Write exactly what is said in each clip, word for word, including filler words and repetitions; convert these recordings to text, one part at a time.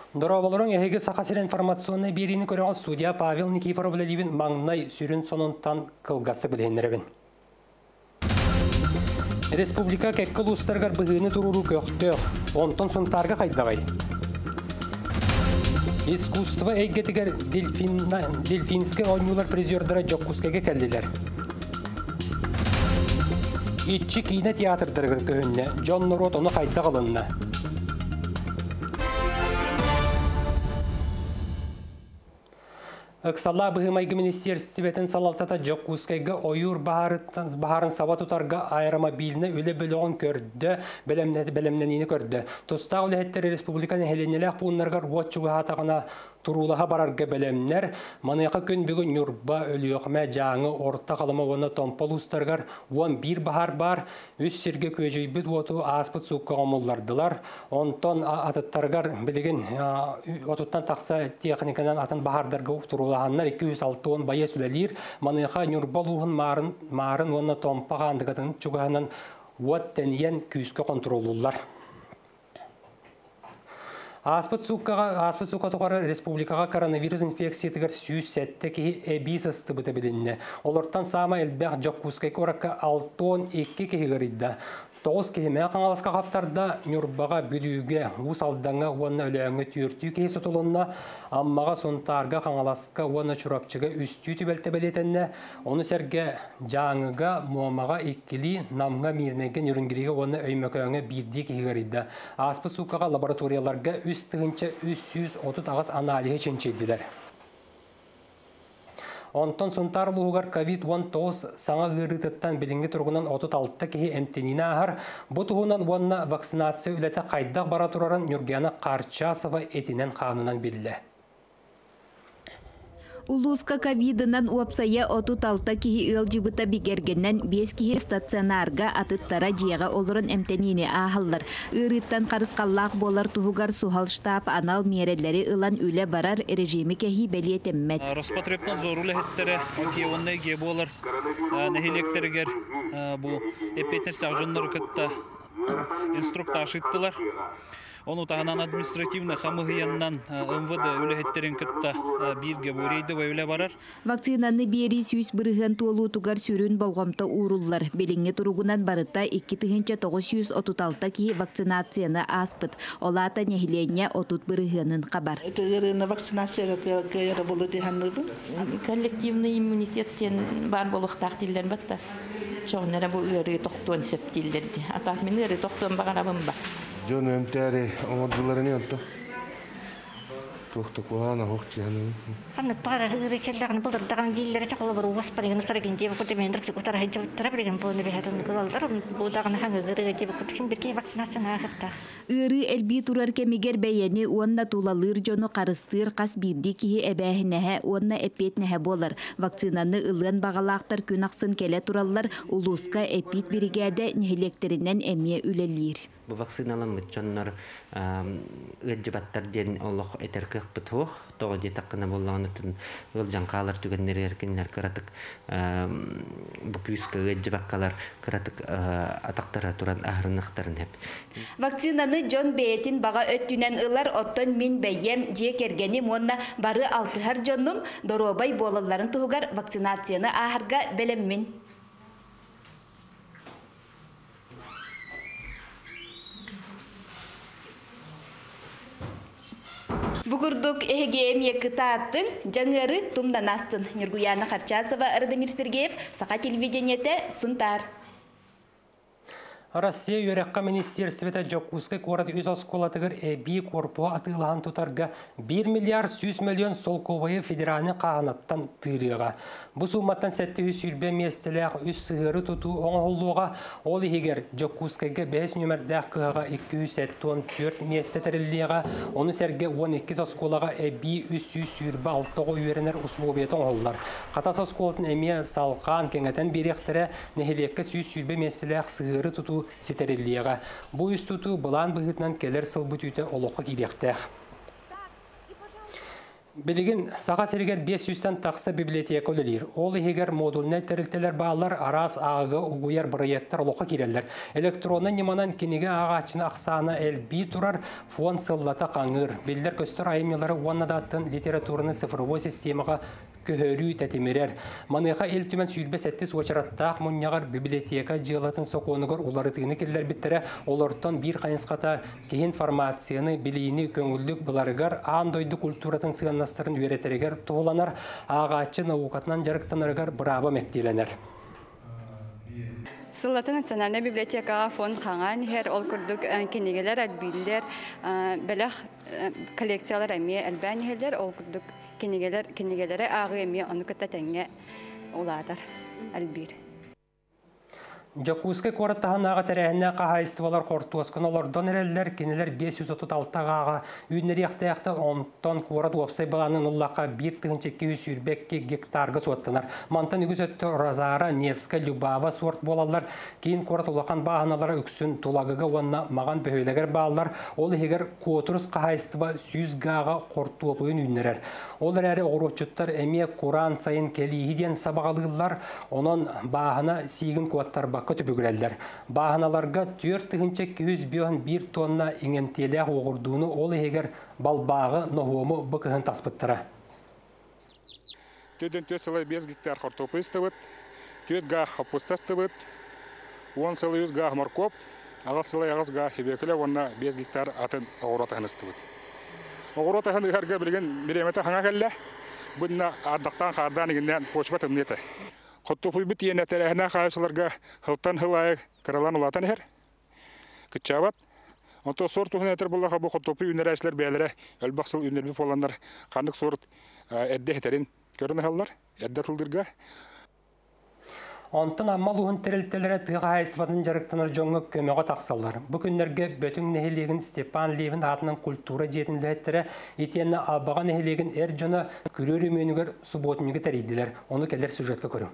Дорабаларың әйгі сақасыр информационный беріні көріған студия Павел Никифоров білдейбін маңнай сүрін сонынтан қылғасы білгендеребін. Республика кәккіл ұстарғар бұғыны тұруру көқтөк, онтон сұнтарға қайдағай. Искусство әйгетігер дельфинскі ойнулар призердері жоққускеге кәлділер. Итчі кейіне театрдырғыр көхінне, Джон Норот оны қайда қалынна. Аксалла бұғымайғы министерстібетін салалтата жоққускайғы ойыр бағарын сава тұтарға аэромобиліні өлі бөліғын көрді, бәлемненені көрді. Тұста өлі республиканы хеленелі бұнларғар уатчуғы атағына турулаға барарға бәлемнер, манайқа көн бүгін нүрба өліоқмә жаңы орта қалымы оны томпол ұстарғар он бір бағар бар, үс серге көжейбіт оту аспыт суққа ғомыллардылар. Онтон атыттарғар білеген отуттан тақса техниканан атын бағардарға турулағаннар екі жүз алты он бая сүлелер, манайқа нүрба луғын марын оны томпағандығатын чуғанын уат тәнген күйіске контролулар. Аспыт суққа тұғары республикаға коронавирус инфекциятығыр сүйіз сәтті ке әбейс асты бұты білінне. Оларттан сама әлбәқ жоққускай көрікі алты он екі кегірді. Тоғыз кеме қаңаласқа қаптарда нүрбаға бүліуге ұс алдаңа оны өләңі түртүй кей сұтылынна, аммаға сонтарға қаңаласқа оны чұрапчыға үсті түбәлті бәлетенне, оны сәрге жаңыға мұамаға еккілі намға мирнеген үрінгіріге оны өймөкөңі бірді кегірді. Аспыт суқаға лабораторияларға үс тығынча үс жүз отыз ағыз аналиға ченчейділер. Онтон сұнтар луғар ковид он тоғыз саңа ғырытыттан білінгі тұрғынан отыз алты кеге әмтеніне ағар. Бұ тұғынан онына вакцинация үләті қайдақ бара тұрарын Нүргияна Қарчасова етінен қанынан білді. Улуска ковидынан уапсая отыз алты кихи ыл жыбыта бигергеннен бес кихи стационарға атыттара жиеға олырын әмтеніне ағылыр. Үріттан қарысқаллақ болар тұғығар сухал штаб анал мерелері ылан үлі барар режимі кехи бәлиетеммет. Роспотребнат зорулы хеттері, ондай ге болар, нәхелектерігер бұл эпетнес тағжынлар күтті инструкта ашыттылар. Оны тағынан административны қамығыяннан эм вэ дэ өліхеттерін күтті бірге бөрейді өйлі барар. Вакцинаны бері сүйіс біріген туолу тугар сүрін болғамта уруллар. Беліңе тұрғынан барыта екі тығынча тоғыз жүз отыз алты ки вакцинацияны аспыт. Олата нехилене отыз бірігенін қабар. Вакцинацияға көйері болу дейханды бұл? Коллективный иммунитеттен бар болуқ тақтилден бәтті. Жоғынары бұл үйері тоқтуын сөптилдерді. Атақ мен үйері тоқтуын бағарабым ба. Жон өмтәрі оңадыларыны өтті. Тоқты қоғана хоқчияны. Қанық бағар үрекелдіғаны бұлдырдаған дейлері чақылы бір уғас бареген ұстареген жебі көтемен рүкті ұтара жауыттара білген бұлыны бәйхәтімді көзалдар. Бұлдағаны хаңы ғырығы жебі көтікін бірге вакцинацияны ақықтақ. Үрі әлбі тұрар кәмегер бәйені онна тулалыр жоны қарыстыр қас бірді кейі әбәхінәхә, онна әпетнәхә болар. Вакцинаны ылын бағалақтар күн ақсын кәлі туралар улуска әпет бірігәді нәхелектерінен әмия үлелер. Bu vaksinalanmış canlar ıcıbattar den Allah eterkek bituh toğu ditakına bollanıtın ılcan qalar tügenleri erkinler kıratık bu küyüskü ıcıbakkalar kıratık ataktara turan ahrınıqtarın hep. Vaksinаны John Beyet'in bağa öttünen ılar otton min beyyem jek ergenim onna barı altıhar jonnum dorobay bolaların tuğgar vaksinasyonu aharga belemmin. Bugurduk ehegem yakıta attın, жаңыры тумдан астын. Нұргуяна Қарчасова, Радамир Сергеев, Сақа телевидениеті, Сунтар. Россия Юрекка министерствета Жокускай корат үз осколатығыр әбей корпуа атылған тұтарға бір миллиард жүз миллион сол ковайы федеральны қағанаттан тырыға. Бұл суматтан сәтті үз үрбе местеләқ үз сығыры тұту оңғылуға ол егер Жокускайға бәс нөмірдәқ қыға екі жүз он төрт местетірілдеға, оны сәрге он екі осколаға әбей үз үз үрбе алтығы үйерінер ұслуғбетін оғылар. Қатас осколатын әме салқан кеңетен беректірі нәхелекке үз үрбе местеләқ сығыры тұту сетереллиға. Бұл үстуту бұлан бұғытынан келер сылбы түйті олыққа керектәқ. Билигин саға сергер бес жүзден тақсы библиотека өлелер. Ол егер модульне терілтелер бағалар арас ағығы ұғыяр проекттар олыққа керелер. Электронны неманан кенеге ағачын ақсаны әлбей тұрар фон сыллата қаңыр. Белдер көстір айымелары уаннадаттың литературны цифровой системаға көһөрүү тәтемерер. Маныға ел түмен сүйілбес әттіс очараттақ мұнияғар библиотека жылатын соқуынығыр оларытығыны келдер біттірі оларттан бір қайынсқата кейін формацияны білейіні көңілдік бұларығар андойды культуратын сығаннастарын үйретерегер туғыланар ағачы наукатынан жарықтанырығар бұрабы мәктеленер. Сыллаты национальная библиотека фонд қаңан хер ол күрдік кенегелер, әлбейлер, бәләқ коллекциялар әме әлбәнігелер ол күрдік кенегелері ағы әме оны күтті тәңе оладар әлбейр. Жакускай кораттаһан ага тәрәһенә каһайстывалар кортуаскан олордон эреллер кинелер бес йөз отуз алты ага үйнәр яхта-яхта онтон курат уапсай баланын уллака бир тыгынча iki yüz юрбекке гектарга суаттанар. Мантан үгүз өттө Розара, Невска, Любава сорт болалар. Кийин корат улахан бааналары үксүн тулагыга онна маган бөһөлөгөр баалар. Ол эгер котурус каһайстыба жүз гага кортуапын үйнәрер. Ол әрі орочуттар эме Куран сайын келиһиден сабагалылар. Онон баахана сигин куаттар көтү бүгүреллер. Бааналарга төрт тыгынча iki yüz bir тонна иңемтеле огурдууну ол эгер балбагы нохому быкыгын таспыттыра. Төдөн төрт сылай бес гектар картопы истебит, төрт га капуста истебит, он сылай жүз га моркоп, ага сылай агыс га хебекеле, онна бес гектар атын огуротаһын истебит. Огуротаһын гәргә билген биремете хаңа келле, бунна ардактан хардан игеннән почба тымнете. Коттопуй бит йене тәрәһенә кайсыларга хылтан хылай каралан улатан хер. Кичабат. Онто сорт туһын әтер буллага бу коттопуй үнәрәшләр бәйләре, әлбәксыл үнәрбе поланнар, кандык сорт әддә хәтерин көрүнә халлар, әддә тылдырга. Онтан аммал уһын терелтелере тыга хайсватын жарыктаныр жоңгы көмөгө таксаллар. Бу күннәргә бөтүн нехилеген Степан Левин атынан культура жетинләттере итенне абага нехилеген эр жона күрөрү менүгөр субботнуга теридилер. Оны келер сюжетка көрүм.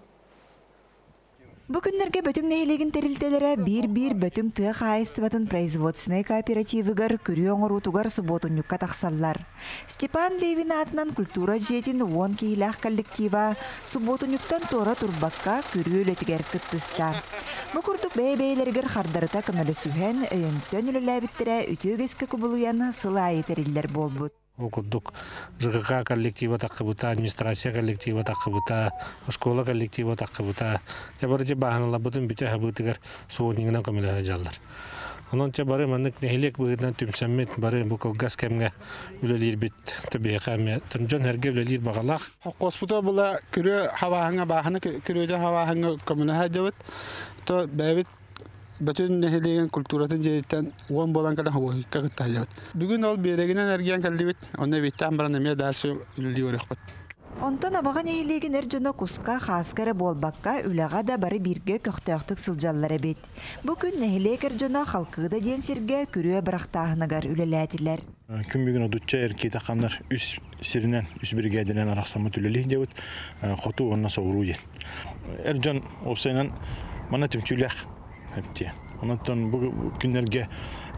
Бу күннәргә бөтүн нехилеген терелтелере бир-бир бөтүн тыга хайсватын производственный кооперативыгар күрөң рутугар субботнуга таксаллар. Степан Левин атынан культура жетин он кийлах коллектива субботнуктан тора турбакка күрөөлетигер кыттыста. Бу курдук бәй-бәйләргә хардарыта көмөлө сүһен өйөнсөн үлеләбиттере үтөгеске кубулуяны сылай териллер болбут. Окудук ЖКХ коллектива такыбыта, администрация коллектива такыбыта, школа коллектива такыбыта. Тебарҗы баһанала бутын бите хабытыгар соонигына көмөлө жаллар. Онон тебары маннык нехилек быгытнан түмсәммет бары бу кылгас кемгә үлелир бит табиәкәме төнҗөн һәргә үлелир багалак. Хоспитал була күрө һаваһыңа баһаны күрөдә һаваһыңа көмөлө хаҗабыт. То бәбит Бөтен нехилеген культуратын жейттен он болан кала хабы кагыттайбыт. Бүгүн ол берегинен эрген калдыбыт, оны биттен баран эме дальше үлүлүрөкпөт. Онтон абага нехилеген эржөно куска хаскары болбакка үлага да бары бирге көктөктүк сылжаллар эбит. Бу күн нехилек эржөно халкыда ден сирге күрөө бырактагынагар үлеләтилер. Күн бүгүн одучча эрки такандар үс сиринен үс бригадинен араксамы түлөлү дебит. Хоту онна соуруу. Эржөн осенен мана түмчүлек Хәтте. Оннан бу күннәргә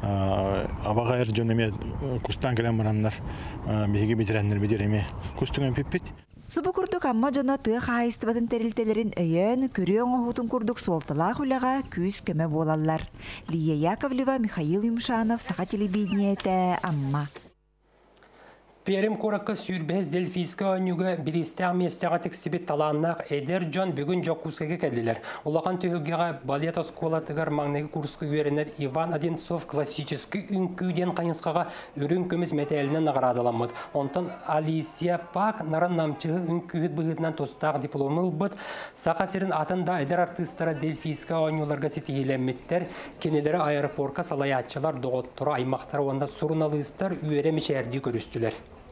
абага эрҗөнеме кустан келән бараннар беге битерәннәр бидереме кустуган пиппит. Субу курдук амма жана тыга хайстыбатын терилтелерин өйөн көрөң ohutun курдук солтала хулага күз кеме болаллар. Лия Яковлева, Михаил Юмшанов, Саха телевидениете амма. Перим коракка сүйрбез Дельфийска өнүгө биристәң местәгә тексибит таланнак Эдер Джон бүгүн Жокускага келдилер. Улахан төгөлгә балет оскола тыгар магнеги курска үйренер Иван Одинцов классический үнкүден кайынскага өрүн көмүз металлинен наградаланмады. Онтан Алисия Пак наран намчыгы үнкүд быгытынан тостак дипломы бут. Сакасырын атында Эдер артисттары Дельфийска өнүләргә ситиленметтер. Кенеләре аэропортка салаятчылар доготтора аймактар онда сурналыстар үйрө мишәрди көрүстүләр.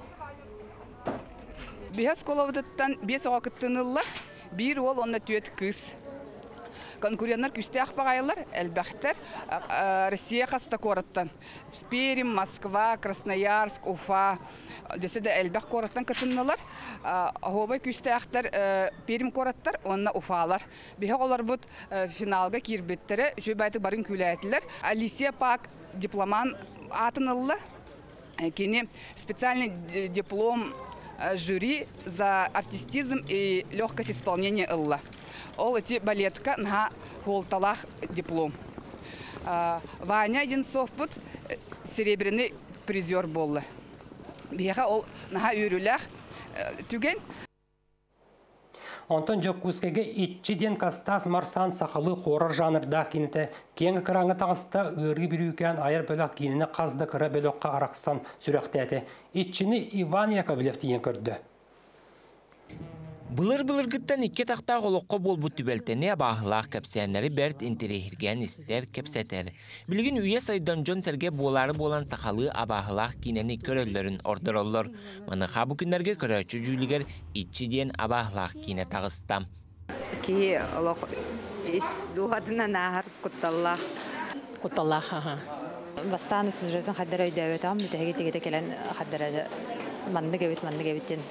Бес коловдаттан бес вакыттынылла, бир ол онна төт кыз. Конкуренттар күстә ахпагайлар, әлбәттер Россия хаста кораттан. Пермь, Москва, Красноярск, Уфа, десе әлбәт кораттан кытыннылар. Хобай күстә ахтар Пермь кораттар, онна Уфалар. Бихе олар бут финалга кирбеттере, жөбәйти барын күләтләр. Алисия Пак дипломан атынылла. Кене специальный диплом жюри за артистизм и легкость исполнения ылла. Ол эти балетка на голталах диплом. Ваня Одинцов пут серебряный призер болла. Бияха ол на үйрүлях түген. Онтон Жокускеге итчиден кастас марсан сақалы хорор жанрда кинете кең кыраңы тағыста ыры бірюкен айыр бөлік кинені қазды кыра бөлікқа арақсан сүректеті. Итчини Иван Яковлев дейін көрді. Былыр-былыр гыттан икке тақта қолыққа бол бұт түбелтені абағылақ кәпсәнлері бәрт интерехірген істер кәпсәтер. Білген үйе сайдан жон сәрге болары болан сақалы абағылақ кинені көрелерін ордыр олыр. Маны қабы күнлерге көрәчі жүйлігер итчиден абағылақ кине тағыстам. Ки олық ис дуғадына нағар құтталлақ. Құтталлақ, аға. Бастаны сюжетін қаддар өйдәует, ам бүтәге тегеде келен қаддар өйді. Манны кебет, манны кебеттен.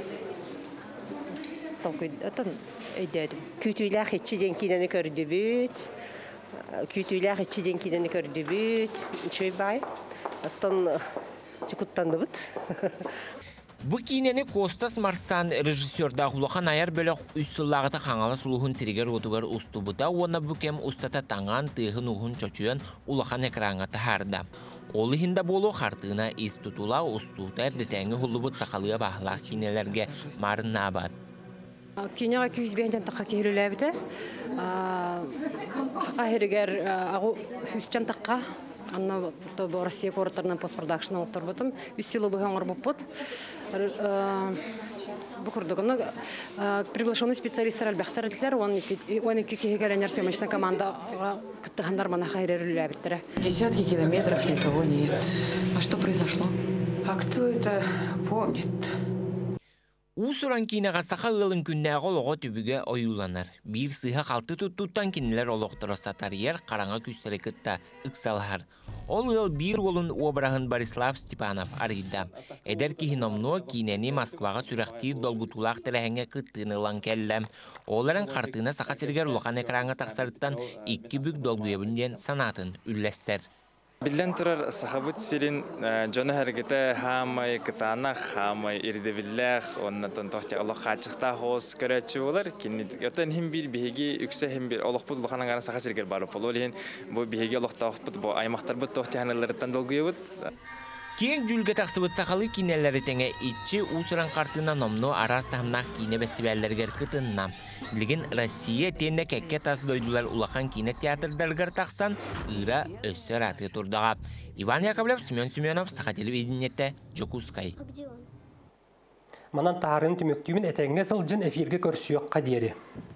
Күтүйләх ичиден кинени көрдү бүт. Күтүйләх ичиден кинени көрдү бүт. Чөй бай. Оттон чукуттанды бут. Бу кинени Костас Марсан режиссерда хулахан аяр бөлөк үч сыллагыта хаңалы сулухун сиригер отугар устубута, оны бүкем устата таңан тыгын ухун чочуян улахан экранга тахарда. Олы хинда болу хартына ис тутула устута эрдетеңи хулубут сақалыга бахлақ кинелерге марын набат. Киняға күйіз бәйінден таққа кейлілі әбіті. Хақа херігер ағу хүсчен таққа. Анна Россия коротарынан постпродакшн оқтар бұтым. Үс силы бұғаңыр бұп бұт. Бұқырдығыны приглашенный специалисттер әлбәқтер әділер. Он екі кейгеленер съемочная командаға күттіғандар мана хайрерлі әбіттері. Десятки километров никого нет. А что произошло? А кто это помнит? Усуран кинеға сақа ылын күннәғы олығы түбіге ойуланар. Bir сыға қалты тұттан кинелер олықтыры сатар ер қараңа күстері күтті ұқсалғар. Ол ыл бір олын обырағын Борислав Степанов арыйда. Әдер кейін омну кинені Москваға сүрәқтейір долгутулақ тәрәңе күттіні ұлан кәлләм. Оларын қартына сақа сергер ұлған экраңа тақсарыттан екі бүк долгуебінден санатын үлләстер. Билден турар сахабыт сирин жона харгыта хамай кытанах хамай ирдебиллах оннан тохти Аллах хачыкта хос көрөчү болар кинни өтөн хим бир биги үксө хим бир Аллахпут улханаган саха сиргер барып бололин бу биги Аллахтапут бу аймактар бу тохти ханалардан долгуйбут. Кең жүлге тақсыбыт сақалы кинелері тәңе итчі усыран қартына номну арас тахымнақ кине бәстібәллергер кытынна. Білген Россия тенне кәкке тасы дойдулар улақан кине театрдаргар тақсан ыра өссер аты тұрдағап. Иван Яковлев, Семен Семенов, Саха телевидениетте, Жокускай. Манан тағарын түміктүймін әтәңге сылжын эфирге көрсүйек қадері.